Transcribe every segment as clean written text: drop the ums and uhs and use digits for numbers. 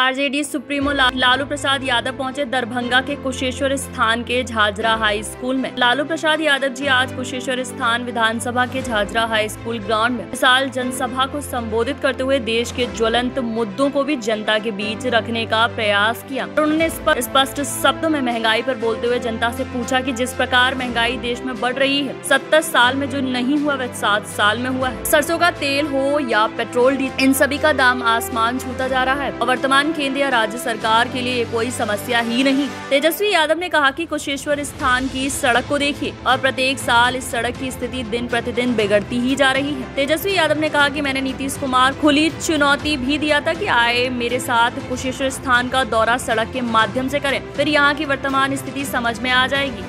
RJD supremo Lalu Prasad Yadav पहुंचे दरभंगा के कुशेश्वर स्थान के झाझरा हाई स्कूल में। लालू प्रसाद यादव जी आज कुशेश्वर स्थान विधानसभा के झाझरा हाई स्कूल ग्राउंड में विशाल जनसभा को संबोधित करते हुए देश के ज्वलंत मुद्दों को भी जनता के बीच रखने का प्रयास किया। उन्होंने स्पष्ट शब्दों में महंगाई पर बोलते हुए जनता से पूछा कि जिस प्रकार महंगाई देश में बढ़ रही है, 70 साल में जो नहीं हुआ वह 7 साल में हुआ है। सरसों का तेल हो या पेट्रोल डीजल, इन सभी का दाम आसमान छूता जा रहा है और वर्तमान केंद्र या राज्य सरकार के लिए कोई समस्या ही नहीं। तेजस्वी यादव ने कहा कि कुशेश्वर स्थान की सड़क को देखिए और प्रत्येक साल इस सड़क की स्थिति दिन प्रतिदिन बिगड़ती ही जा रही है। तेजस्वी यादव ने कहा कि मैंने नीतीश कुमार खुली चुनौती भी दिया था कि आए मेरे साथ कुशेश्वर स्थान का दौरा सड़क के माध्यम से करें, फिर यहाँ की वर्तमान स्थिति समझ में आ जाएगी।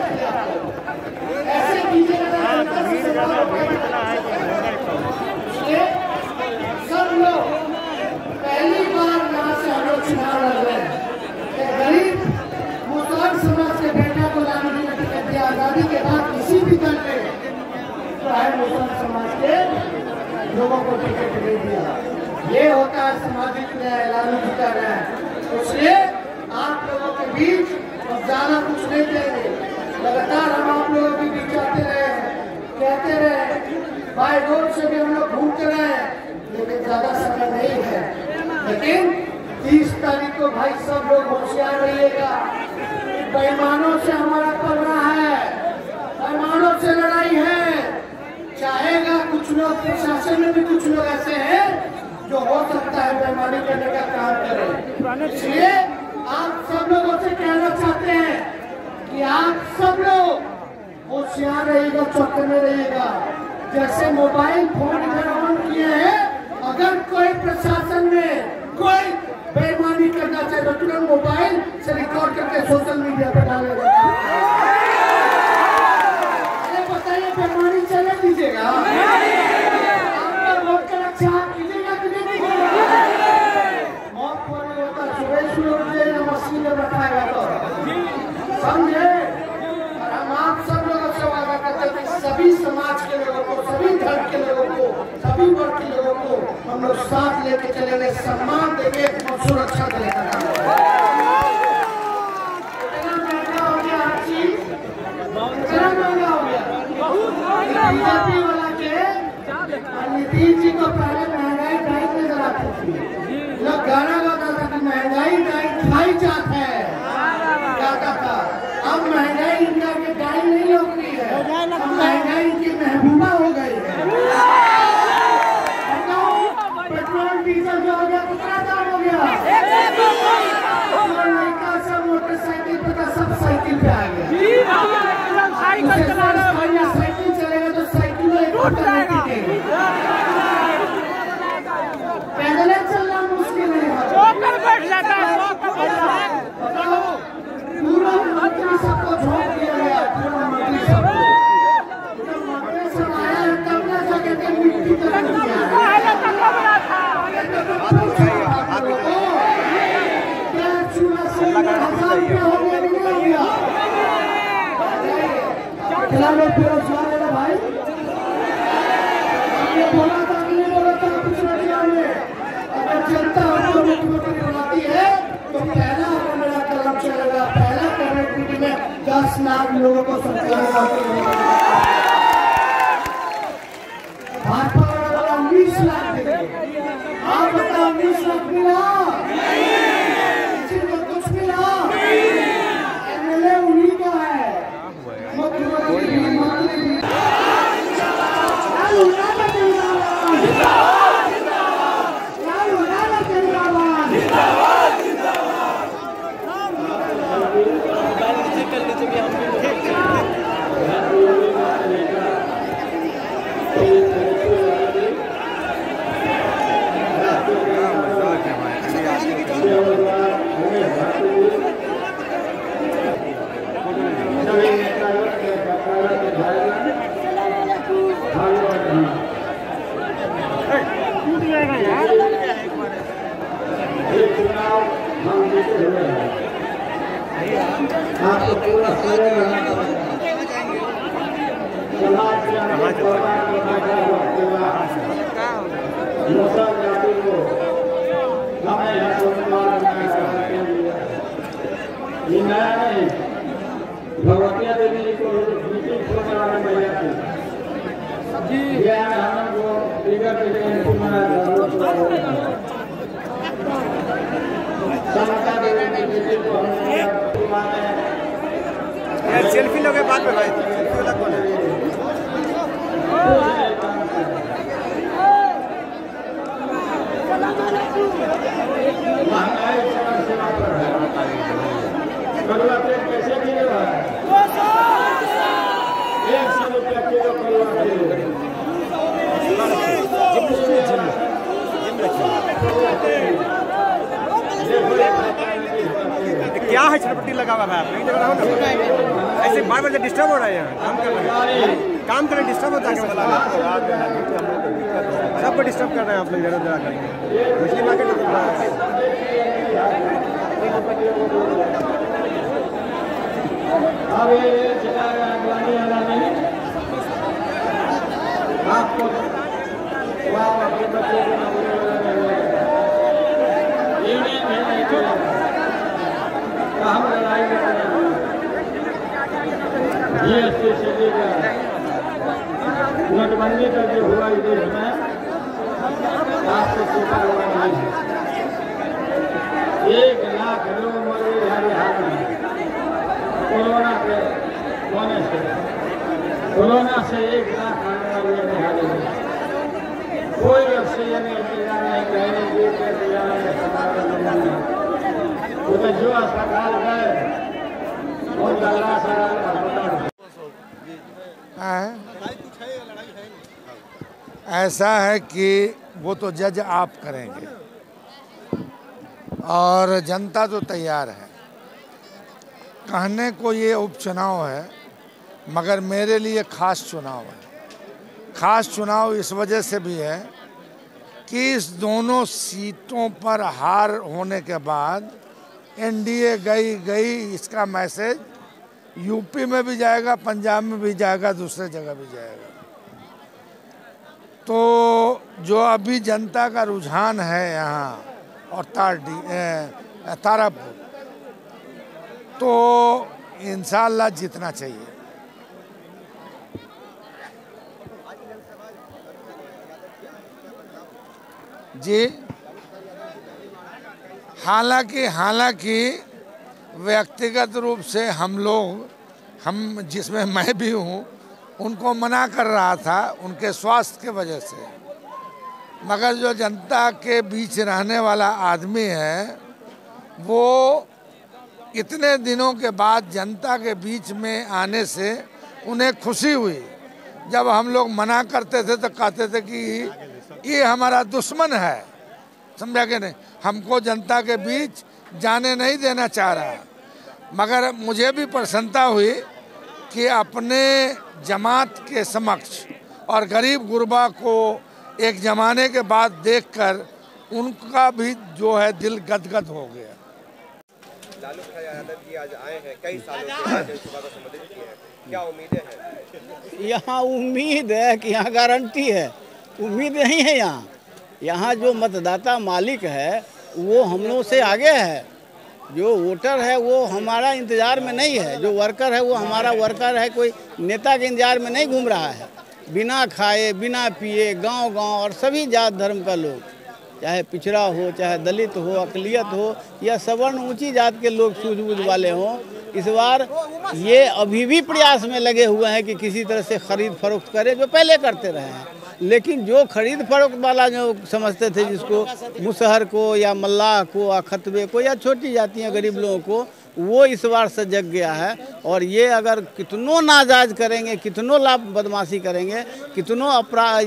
आजादी के बाद किसी भी दल ने मुसलमान समाज के लोगों को टिकट दे दिया। ये होता है सामाजिक न्याय, लालू जी का न्याय। इसलिए आप लोगों के बीच अब ज्यादा कुछ नहीं देंगे। लगातार हम आप लोगों के बीच आते रहे, कहते रहे, बाय रोड से भी हम लोग घूमते रहे, लेकिन ज्यादा समय नहीं है। लेकिन 30 तारीख को भाई सब लोग होशियार रहिएगा। बेईमानों से हमारा पलड़ा है, बेईमानों से लड़ाई है। चाहेगा कुछ लोग प्रशासन में भी कुछ लोग ऐसे हैं जो हो सकता है बेईमानी करने का काम करें। इसलिए आप सब लोगों से कहना चाहते हैं कि आप सब लोग होशियार रहिएगा, चौकन्ने में रहिएगा। जैसे मोबाइल फोन इधर ऑन किए हैं, अगर कोई प्रशासन में कोई बेईमानी करना चाहे तो तुरंत मोबाइल से रिकॉर्ड करके सोशल मीडिया पर डालेगा। अरे बताइए, बेईमानी चले दीजिएगा? आपका वोट का रक्षा कीजिएगा कि नहीं कीजिएगा? मौत को नहीं होता, सुबह उठेगा मशीन में रखाएगा तो समझे। और हम आप सब लोगों से वादा करते हैं कि सभी समाज के लोगों को, सभी धर्म के लोगों को, सभी वर्ग के लोगों को हम लोग साथ लेके चलेंगे, सम्मान देंगे और सुरक्षा देंगे। इतना महंगा हो गया हर चीज, इतना महंगा हो गया। बीजेपी वाला के नीतीश जी को पहले महंगाई डाइट नजर आती थी। लोग गाना गाता था कि महंगाई डाइट खाई जात है, गाता था। अब महंगाई इनका के डाइट नहीं लोग रही है, अब महंगाई इनकी महबूबा हो गई है। पेट्रोल डीजल जो हो गया कितना दाम हो गया? लड़का सब मोटरसाइकिल पे था, सब साइकिल पे आ गया। साइकिल चलेगा तो साइकिल पैदल चलना मुश्किल है। पूरा मंत्री सबको झोंक दिया गया, पूरा मंत्री सबको। जब मंत्री सब आया है तब ना जाके के मिट्टी तक दिया। बेरोजगार है ना भाई, हमने बोला था कि नहीं बोला था कुछ में? अगर जनता हमको मुख्यमंत्री बनाती है तो पहला मेरा कदम चलेगा, पहला कैबिनेट में 10 लाख लोगों को सरकार भाजपा वाला 19 लाख देंगे। आप बताओ 19 लाख मिला? कुछ मिला? एमएलए उन्हीं का है, मुख्यमंत्री आपको पूरा समाज सेल्फी लोगे बाद में भाई, सेल्फी वाला कौन है? करुआ तेल कैसे किलो है? 100 रुपया किलो करुआ तेल। क्या है छटपट्टी लगा हुआ है? आप नहीं लग रहा हो ना, ऐसे बार बार डिस्टर्ब हो रहा है। यहाँ काम कर रहे हैं, काम कर रहे डिस्टर्ब होता है। सबको डिस्टर्ब कर रहे हैं आप लोग जरा जरा करके। मछली मार्केट अब ये चलाएगा अगवानी वाला नहीं आपको वहाँ अपने बच्चे को नौकरी वाला नहीं हम लड़ाई कर रहे हैं। GST चलेगा, नोटबंदी का जो हुआ इस देश में आपको स्वीकार हुआ नहीं। 1 लाख लोग मरे हर हाल में कोरोना के होने से। कोरोना से 1 लाख आने वाले निहाले में कोई ऑक्सीजन इंतजाम नहीं, कहीं दूर का इंतजाम नहीं। वो तो जो अस्पताल गए और लगा सारा अस्पताल। ऐसा है कि वो तो जज आप करेंगे और जनता तो तैयार है। कहने को ये उपचुनाव है, मगर मेरे लिए खास चुनाव है। खास चुनाव इस वजह से भी है कि इस दोनों सीटों पर हार होने के बाद एनडीए गई, इसका मैसेज यूपी में भी जाएगा, पंजाब में भी जाएगा, दूसरे जगह भी जाएगा। तो जो अभी जनता का रुझान है यहाँ और तारापुर, तो इंशाअल्लाह जीतना चाहिए। जी, हालांकि व्यक्तिगत रूप से हम जिसमें मैं भी हूँ, उनको मना कर रहा था उनके स्वास्थ्य के वजह से। मगर जो जनता के बीच रहने वाला आदमी है, वो इतने दिनों के बाद जनता के बीच में आने से उन्हें खुशी हुई। जब हम लोग मना करते थे तो कहते थे कि ये हमारा दुश्मन है, समझा कि नहीं, हमको जनता के बीच जाने नहीं देना चाह रहा। मगर मुझे भी प्रसन्नता हुई कि अपने जमात के समक्ष और गरीब गुरबा को एक ज़माने के बाद देखकर उनका भी जो है दिल गदगद हो गया। लालू प्रसाद यादव जी आज आए हैं, कई सालों के बाद सभा को संबोधित किए हैं, क्या उम्मीदें हैं? यहाँ उम्मीद है कि यहाँ गारंटी है, उम्मीद नहीं है। यहाँ जो मतदाता मालिक है वो हम लोगों से आगे है। जो वोटर है वो हमारा इंतज़ार में नहीं है, जो वर्कर है वो हमारा वर्कर है, कोई नेता के इंतजार में नहीं घूम रहा है। बिना खाए बिना पिए गांव और सभी जात धर्म का लोग, चाहे पिछड़ा हो, चाहे दलित हो, अकलियत हो या सवर्ण ऊंची जात के लोग, सूझबूझ वाले हों, इस बार ये अभी भी प्रयास में लगे हुए हैं कि किसी तरह से खरीद फरोख्त करें, जो पहले करते रहे हैं। लेकिन जो खरीद फरोख्त वाला जो समझते थे, जिसको मुसहर को या मल्लाह को या खतबे को या छोटी जातियाँ गरीब लोगों को, वो इस बार से जग गया है। और ये अगर कितनों नाजायज करेंगे, कितनों लाभ बदमाशी करेंगे, कितनों अपराध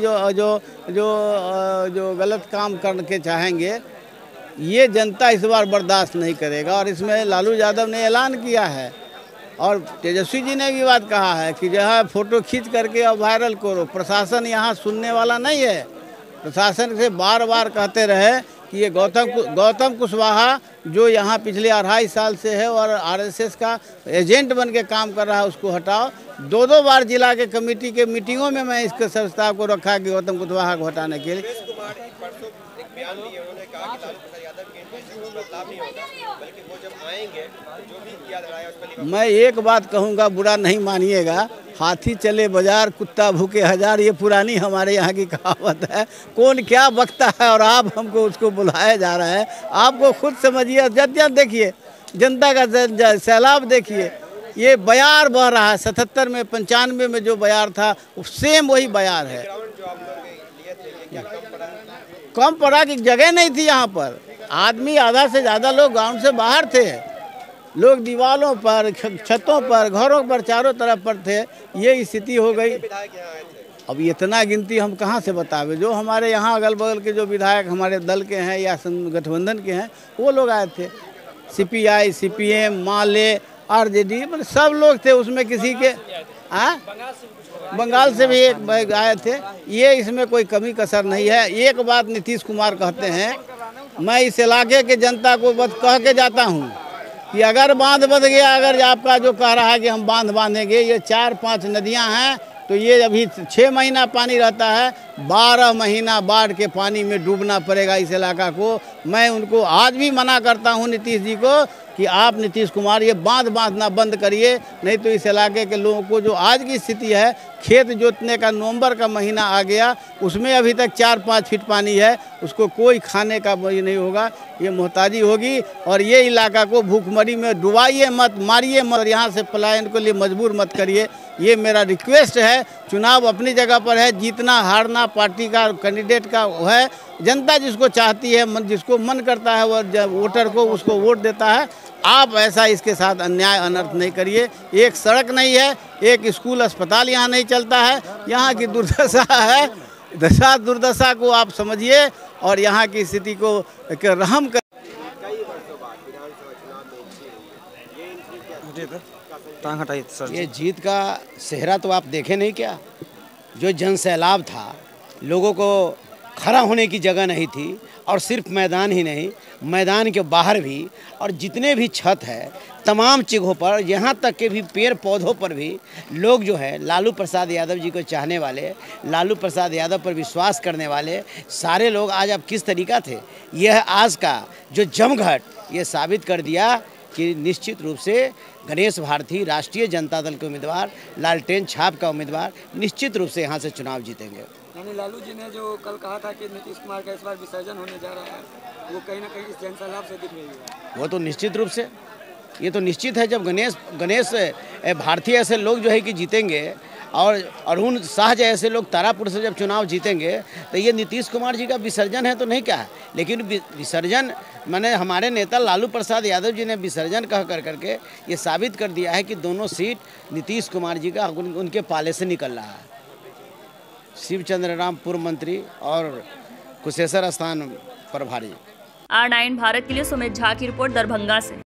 जो गलत काम करके चाहेंगे, ये जनता इस बार बर्दाश्त नहीं करेगा। और इसमें लालू यादव ने ऐलान किया है और तेजस्वी जी ने भी बात कहा है कि जो है फोटो खींच करके और वायरल करो। प्रशासन यहाँ सुनने वाला नहीं है। प्रशासन से बार बार कहते रहे कि ये गौतम कुशवाहा जो यहाँ पिछले 2.5 साल से है और आरएसएस का एजेंट बन के काम कर रहा है, उसको हटाओ। 2 बार जिला के कमेटी के मीटिंगों में मैं इसके प्रस्ताव को रखा कि गौतम कुशवाहा को हटाने के लिए। बदलाव नहीं होगा, बल्कि वो जब आएंगे तो जो भी किया जा रहा है उस पर मैं एक बात कहूँगा, बुरा नहीं मानिएगा, हाथी चले बाजार कुत्ता भूखे हजार, ये पुरानी हमारे यहाँ की कहावत है। कौन क्या बकता है और आप हमको उसको बुलाया जा रहा है। आपको खुद समझिए, जद्यत देखिए, जनता का सैलाब देखिए, ये बयार बह रहा है। 77 में 95 में जो बयार था सेम वही बयार है। जो आप लोग लिए थे ये क्या कम पड़ा? कम पड़ा की जगह नहीं थी यहाँ पर। आदमी आधा से ज़्यादा लोग गांव से बाहर थे, लोग दीवारों पर, छतों पर, घरों पर, चारों तरफ पर थे। ये स्थिति हो गई। विधायक यहाँ आए थे? अब इतना गिनती हम कहाँ से बतावे। जो हमारे यहाँ अगल बगल के जो विधायक हमारे दल के हैं या गठबंधन के हैं वो लोग आए थे। CPI, CPM, माले, RJD, मतलब सब लोग थे उसमें। किसी के बंगाल से भी एक आए थे। ये इसमें कोई कमी कसर नहीं है। एक बात नीतीश कुमार कहते हैं, मैं इस इलाके के जनता को बस कह के जाता हूँ कि अगर बांध बन गया, अगर आपका जो कह रहा है कि हम बांध बांधेंगे, ये 4-5 नदियाँ हैं तो ये अभी 6 महीना पानी रहता है, 12 महीना बाढ़ के पानी में डूबना पड़ेगा इस इलाका को। मैं उनको आज भी मना करता हूँ नीतीश जी को कि आप नीतीश कुमार ये बांध बांधना बंद करिए, नहीं तो इस इलाके के लोगों को जो आज की स्थिति है, खेत जोतने का नवंबर का महीना आ गया, उसमें अभी तक 4-5 फीट पानी है, उसको कोई खाने का ये नहीं होगा, ये मोहताजी होगी। और ये इलाका को भूखमरी में डुबाइए मत, मारिए मत, और यहाँ से पलायन के लिए मजबूर मत करिए। ये मेरा रिक्वेस्ट है। चुनाव अपनी जगह पर है, जीतना हारना पार्टी का कैंडिडेट का है। जनता जिसको चाहती है, जिसको मन करता है वो वोटर को उसको वोट देता है। आप ऐसा इसके साथ अन्याय अनर्थ नहीं करिए। एक सड़क नहीं है, एक स्कूल अस्पताल यहाँ नहीं चलता है। यहाँ की दुर्दशा है, दुर्दशा को आप समझिए और यहाँ की स्थिति को रहम कर। कई वर्षों बाद विधानसभा चुनाव में ये जीत का सेहरा तो आप देखे नहीं क्या? जो जन सैलाब था, लोगों को खड़ा होने की जगह नहीं थी, और सिर्फ मैदान ही नहीं, मैदान के बाहर भी और जितने भी छत है तमाम जगहों पर, यहाँ तक के भी पेड़ पौधों पर भी लोग जो है लालू प्रसाद यादव जी को चाहने वाले, लालू प्रसाद यादव पर विश्वास करने वाले सारे लोग आज अब किस तरीका थे। यह आज का जो जमघट ये साबित कर दिया कि निश्चित रूप से गणेश भारती राष्ट्रीय जनता दल के उम्मीदवार, लालटेन छाप का उम्मीदवार निश्चित रूप से यहाँ से चुनाव जीतेंगे। यानी लालू जी ने जो कल कहा था कि नीतीश कुमार का इस बार विसर्जन होने जा रहा है, वो कहीं ना कहीं इस जनसैलाब से दिख रही है। वो तो निश्चित रूप से, ये तो निश्चित है। जब गणेश भारती ऐसे लोग जो है कि जीतेंगे और अरुण शाह जैसे लोग तारापुर से जब चुनाव जीतेंगे, तो ये नीतीश कुमार जी का विसर्जन है तो नहीं क्या है। लेकिन विसर्जन मैंने हमारे नेता लालू प्रसाद यादव जी ने विसर्जन कह करके ये साबित कर दिया है कि दोनों सीट नीतीश कुमार जी का उनके पाले से निकल रहा है। शिवचंद्र राम पूर्व मंत्री और कुशेश्वर स्थान प्रभारी। R9 भारत के लिए सुमित झा की रिपोर्ट दरभंगा से।